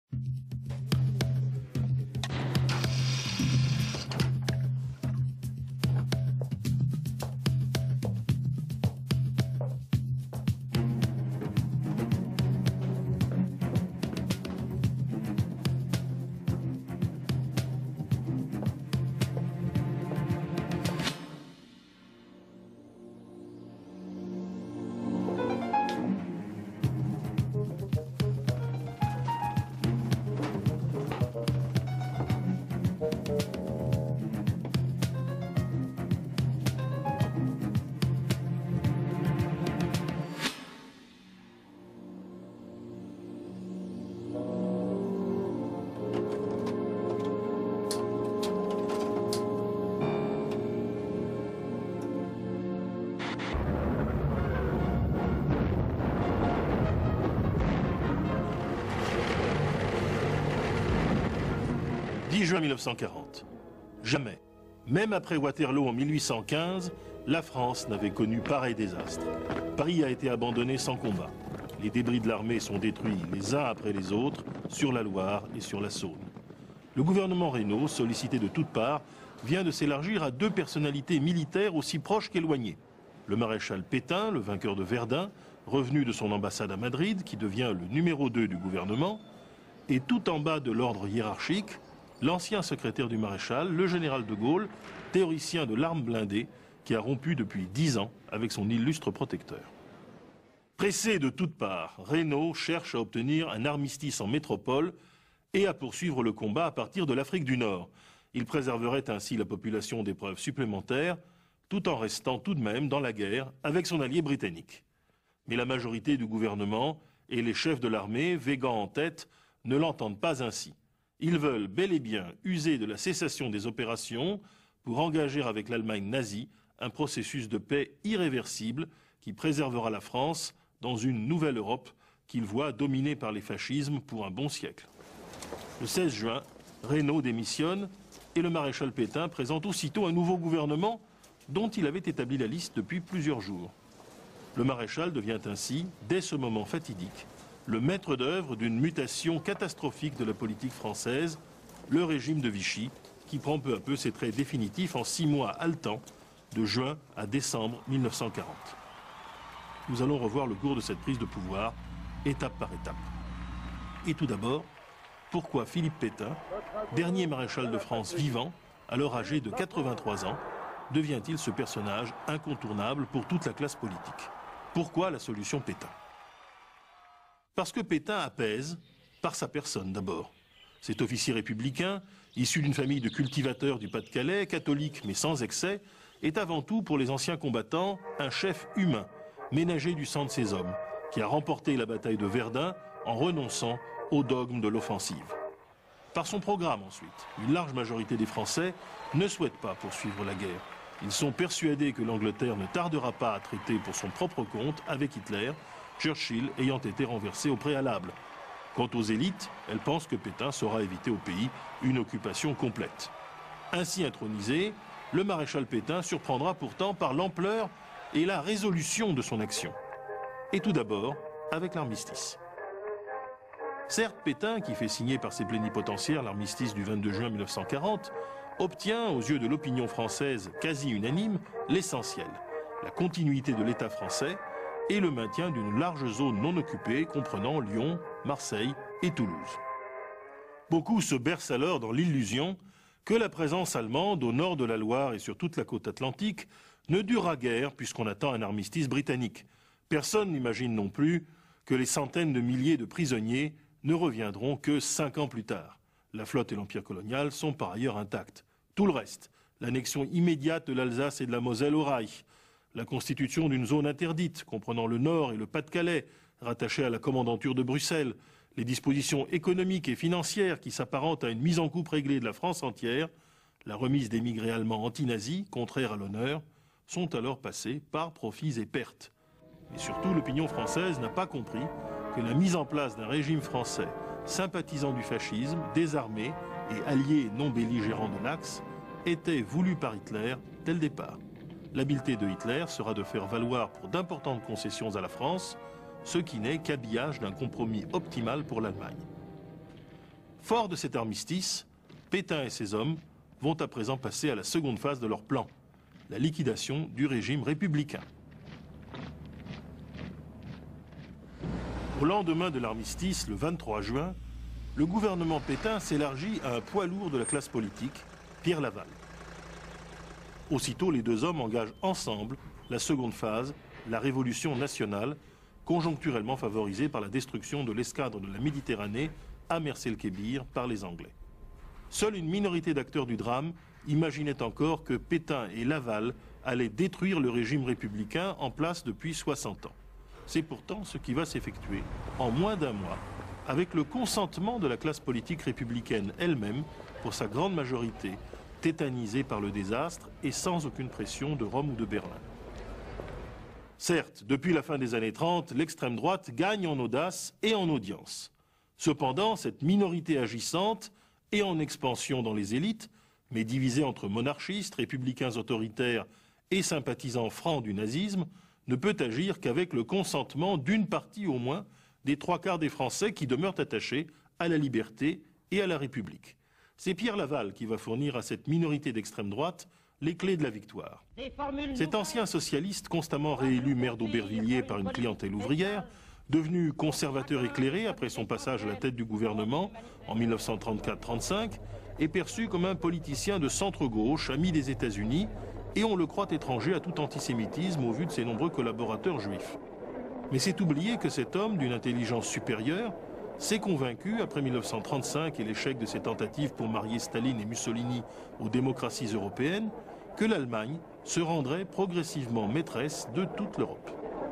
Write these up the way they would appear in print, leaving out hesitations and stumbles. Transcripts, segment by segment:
« 10 juin 1940. Jamais, même après Waterloo en 1815, la France n'avait connu pareil désastre. Paris a été abandonné sans combat. Les débris de l'armée sont détruits les uns après les autres sur la Loire et sur la Saône. Le gouvernement Reynaud, sollicité de toutes parts, vient de s'élargir à deux personnalités militaires aussi proches qu'éloignées. Le maréchal Pétain, le vainqueur de Verdun, revenu de son ambassade à Madrid, qui devient le numéro 2 du gouvernement, et tout en bas de l'ordre hiérarchique, l'ancien secrétaire du maréchal, le général de Gaulle, théoricien de l'arme blindée, qui a rompu depuis 10 ans avec son illustre protecteur. Pressé de toutes parts, Reynaud cherche à obtenir un armistice en métropole et à poursuivre le combat à partir de l'Afrique du Nord. Il préserverait ainsi la population d'épreuves supplémentaires, tout en restant tout de même dans la guerre avec son allié britannique. Mais la majorité du gouvernement et les chefs de l'armée, Weygand en tête, ne l'entendent pas ainsi. Ils veulent bel et bien user de la cessation des opérations pour engager avec l'Allemagne nazie un processus de paix irréversible qui préservera la France dans une nouvelle Europe qu'ils voient dominée par les fascismes pour un bon siècle. Le 16 juin, Reynaud démissionne et le maréchal Pétain présente aussitôt un nouveau gouvernement dont il avait établi la liste depuis plusieurs jours. Le maréchal devient ainsi, dès ce moment fatidique, le maître d'œuvre d'une mutation catastrophique de la politique française, le régime de Vichy, qui prend peu à peu ses traits définitifs en 6 mois haletants, de juin à décembre 1940. Nous allons revoir le cours de cette prise de pouvoir, étape par étape. Et tout d'abord, pourquoi Philippe Pétain, dernier maréchal de France vivant, alors âgé de 83 ans, devient-il ce personnage incontournable pour toute la classe politique? Pourquoi la solution Pétain? Parce que Pétain apaise, par sa personne d'abord. Cet officier républicain, issu d'une famille de cultivateurs du Pas-de-Calais, catholique mais sans excès, est avant tout pour les anciens combattants un chef humain, ménager du sang de ses hommes, qui a remporté la bataille de Verdun en renonçant au dogme de l'offensive. Par son programme ensuite, une large majorité des Français ne souhaitent pas poursuivre la guerre. Ils sont persuadés que l'Angleterre ne tardera pas à traiter pour son propre compte avec Hitler, Churchill ayant été renversé au préalable. Quant aux élites, elles pensent que Pétain saura éviter au pays une occupation complète. Ainsi intronisé, le maréchal Pétain surprendra pourtant par l'ampleur et la résolution de son action. Et tout d'abord, avec l'armistice. Certes, Pétain, qui fait signer par ses plénipotentiaires l'armistice du 22 juin 1940, obtient, aux yeux de l'opinion française quasi unanime, l'essentiel, la continuité de l'État français et le maintien d'une large zone non occupée comprenant Lyon, Marseille et Toulouse. Beaucoup se bercent alors dans l'illusion que la présence allemande au nord de la Loire et sur toute la côte atlantique ne durera guère puisqu'on attend un armistice britannique. Personne n'imagine non plus que les centaines de milliers de prisonniers ne reviendront que 5 ans plus tard. La flotte et l'empire colonial sont par ailleurs intacts. Tout le reste, l'annexion immédiate de l'Alsace et de la Moselle au Reich, la constitution d'une zone interdite comprenant le Nord et le Pas-de-Calais, rattachée à la commandanture de Bruxelles, les dispositions économiques et financières qui s'apparentent à une mise en coupe réglée de la France entière, la remise d'émigrés allemands anti-nazis, contraires à l'honneur, sont alors passées par profits et pertes. Et surtout, l'opinion française n'a pas compris que la mise en place d'un régime français sympathisant du fascisme, désarmé et allié non belligérant de l'Axe était voulue par Hitler dès le départ. L'habileté de Hitler sera de faire valoir pour d'importantes concessions à la France, ce qui n'est qu'habillage d'un compromis optimal pour l'Allemagne. Forts de cet armistice, Pétain et ses hommes vont à présent passer à la seconde phase de leur plan, la liquidation du régime républicain. Au lendemain de l'armistice, le 23 juin, le gouvernement Pétain s'élargit à un poids lourd de la classe politique, Pierre Laval. Aussitôt, les deux hommes engagent ensemble la seconde phase, la révolution nationale, conjoncturellement favorisée par la destruction de l'escadre de la Méditerranée à Mers-el-Kébir par les Anglais. Seule une minorité d'acteurs du drame imaginait encore que Pétain et Laval allaient détruire le régime républicain en place depuis 60 ans. C'est pourtant ce qui va s'effectuer en moins d'un mois, avec le consentement de la classe politique républicaine elle-même, pour sa grande majorité, tétanisée par le désastre et sans aucune pression de Rome ou de Berlin. Certes, depuis la fin des années 30, l'extrême droite gagne en audace et en audience. Cependant, cette minorité agissante et en expansion dans les élites, mais divisée entre monarchistes, républicains autoritaires et sympathisants francs du nazisme, ne peut agir qu'avec le consentement d'une partie au moins des trois quarts des Français qui demeurent attachés à la liberté et à la République. C'est Pierre Laval qui va fournir à cette minorité d'extrême droite les clés de la victoire. Cet ancien socialiste constamment réélu maire d'Aubervilliers par une clientèle ouvrière, devenu conservateur éclairé après son passage à la tête du gouvernement en 1934-35, est perçu comme un politicien de centre-gauche, ami des États-Unis, et on le croit étranger à tout antisémitisme au vu de ses nombreux collaborateurs juifs. Mais c'est oublier que cet homme d'une intelligence supérieure s'est convaincu, après 1935 et l'échec de ses tentatives pour marier Staline et Mussolini aux démocraties européennes, que l'Allemagne se rendrait progressivement maîtresse de toute l'Europe.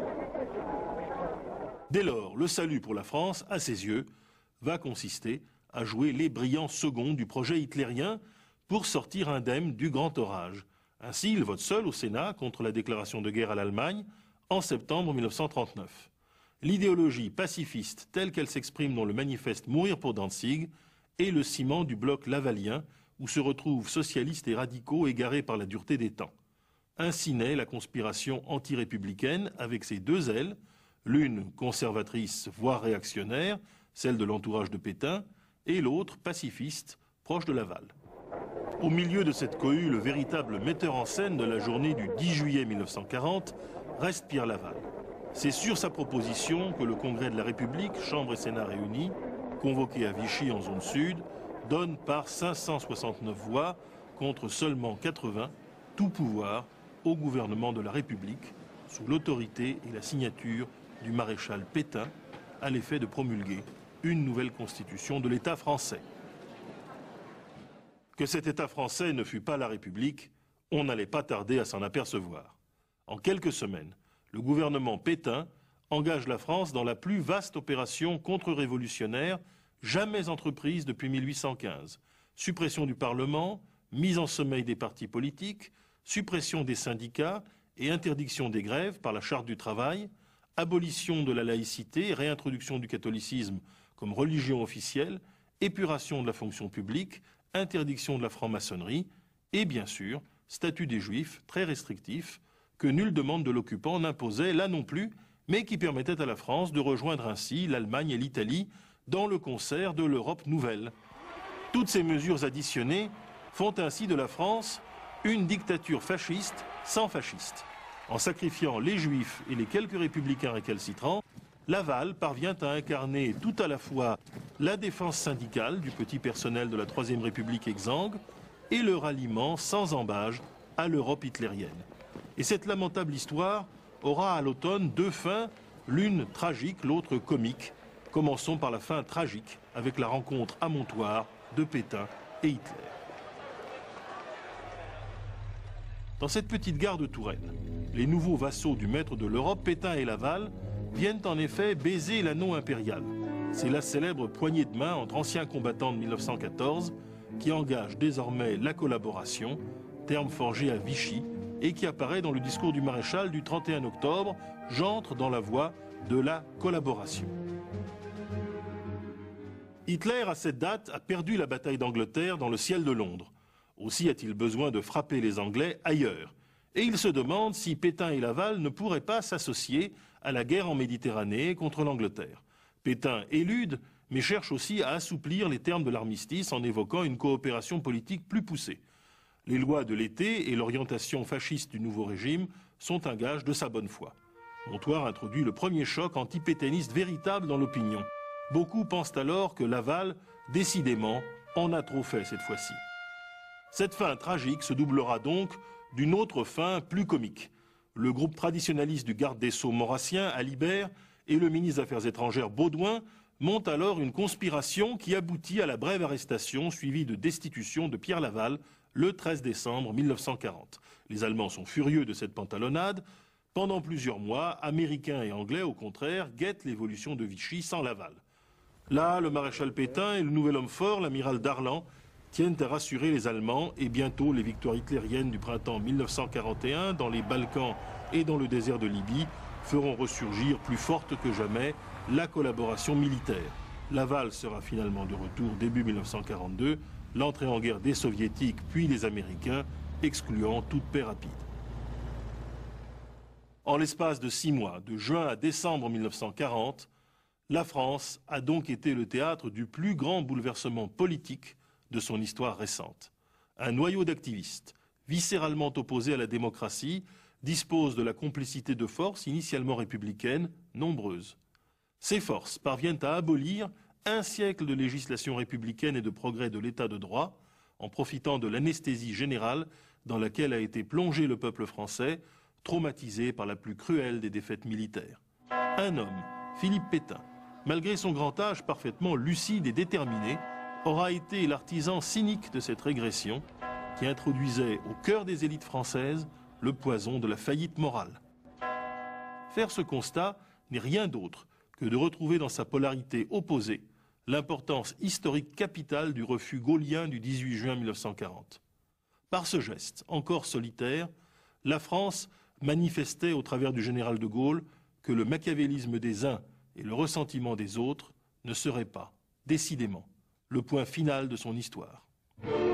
Dès lors, le salut pour la France, à ses yeux, va consister à jouer les brillants seconds du projet hitlérien pour sortir indemne du grand orage. Ainsi, il vote seul au Sénat contre la déclaration de guerre à l'Allemagne en septembre 1939. L'idéologie pacifiste telle qu'elle s'exprime dans le manifeste Mourir pour Danzig est le ciment du bloc lavalien où se retrouvent socialistes et radicaux égarés par la dureté des temps. Ainsi naît la conspiration anti-républicaine avec ses deux ailes, l'une conservatrice voire réactionnaire, celle de l'entourage de Pétain, et l'autre pacifiste, proche de Laval. Au milieu de cette cohue, le véritable metteur en scène de la journée du 10 juillet 1940 reste Pierre Laval. C'est sur sa proposition que le Congrès de la République, Chambre et Sénat réunis, convoqué à Vichy en zone sud, donne par 569 voix, contre seulement 80, tout pouvoir au gouvernement de la République, sous l'autorité et la signature du maréchal Pétain, à l'effet de promulguer une nouvelle constitution de l'État français. Que cet État français ne fût pas la République, on n'allait pas tarder à s'en apercevoir. En quelques semaines, le gouvernement Pétain engage la France dans la plus vaste opération contre-révolutionnaire jamais entreprise depuis 1815. Suppression du Parlement, mise en sommeil des partis politiques, suppression des syndicats et interdiction des grèves par la Charte du travail, abolition de la laïcité, réintroduction du catholicisme comme religion officielle, épuration de la fonction publique, interdiction de la franc-maçonnerie et bien sûr, statut des Juifs très restrictif que nulle demande de l'occupant n'imposait là non plus, mais qui permettait à la France de rejoindre ainsi l'Allemagne et l'Italie dans le concert de l'Europe nouvelle. Toutes ces mesures additionnées font ainsi de la France une dictature fasciste sans fascistes. En sacrifiant les Juifs et les quelques républicains récalcitrants, Laval parvient à incarner tout à la fois la défense syndicale du petit personnel de la Troisième République exsangue et le ralliement sans embâge à l'Europe hitlérienne. Et cette lamentable histoire aura à l'automne deux fins, l'une tragique, l'autre comique. Commençons par la fin tragique avec la rencontre à Montoire de Pétain et Hitler. Dans cette petite gare de Touraine, les nouveaux vassaux du maître de l'Europe, Pétain et Laval, viennent en effet baiser l'anneau impérial. C'est la célèbre poignée de main entre anciens combattants de 1914 qui engage désormais la collaboration, terme forgé à Vichy, et qui apparaît dans le discours du maréchal du 31 octobre, j'entre dans la voie de la collaboration. Hitler, à cette date, a perdu la bataille d'Angleterre dans le ciel de Londres. Aussi a-t-il besoin de frapper les Anglais ailleurs. Et il se demande si Pétain et Laval ne pourraient pas s'associer à la guerre en Méditerranée contre l'Angleterre. Pétain élude, mais cherche aussi à assouplir les termes de l'armistice en évoquant une coopération politique plus poussée. Les lois de l'été et l'orientation fasciste du nouveau régime sont un gage de sa bonne foi. Montoire introduit le premier choc anti-pétainiste véritable dans l'opinion. Beaucoup pensent alors que Laval, décidément, en a trop fait cette fois-ci. Cette fin tragique se doublera donc d'une autre fin plus comique. Le groupe traditionnaliste du garde des Sceaux maurassien, Alibert, et le ministre des Affaires étrangères Baudouin montent alors une conspiration qui aboutit à la brève arrestation suivie de destitution de Pierre Laval le 13 décembre 1940. Les Allemands sont furieux de cette pantalonnade. Pendant plusieurs mois, Américains et Anglais, au contraire, guettent l'évolution de Vichy sans Laval. Là, le maréchal Pétain et le nouvel homme fort, l'amiral Darlan, tiennent à rassurer les Allemands et bientôt les victoires hitlériennes du printemps 1941 dans les Balkans et dans le désert de Libye feront ressurgir plus forte que jamais la collaboration militaire. Laval sera finalement de retour début 1942, l'entrée en guerre des Soviétiques puis des Américains, excluant toute paix rapide. En l'espace de 6 mois, de juin à décembre 1940, la France a donc été le théâtre du plus grand bouleversement politique de son histoire récente. Un noyau d'activistes, viscéralement opposés à la démocratie, dispose de la complicité de forces initialement républicaines, nombreuses. Ces forces parviennent à abolir un siècle de législation républicaine et de progrès de l'état de droit, en profitant de l'anesthésie générale dans laquelle a été plongé le peuple français, traumatisé par la plus cruelle des défaites militaires. Un homme, Philippe Pétain, malgré son grand âge parfaitement lucide et déterminé, aura été l'artisan cynique de cette régression qui introduisait au cœur des élites françaises le poison de la faillite morale. Faire ce constat n'est rien d'autre que de retrouver dans sa polarité opposée l'importance historique capitale du refus gaullien du 18 juin 1940. Par ce geste, encore solitaire, la France manifestait au travers du général de Gaulle que le machiavélisme des uns et le ressentiment des autres ne seraient pas, décidément, le point final de son histoire.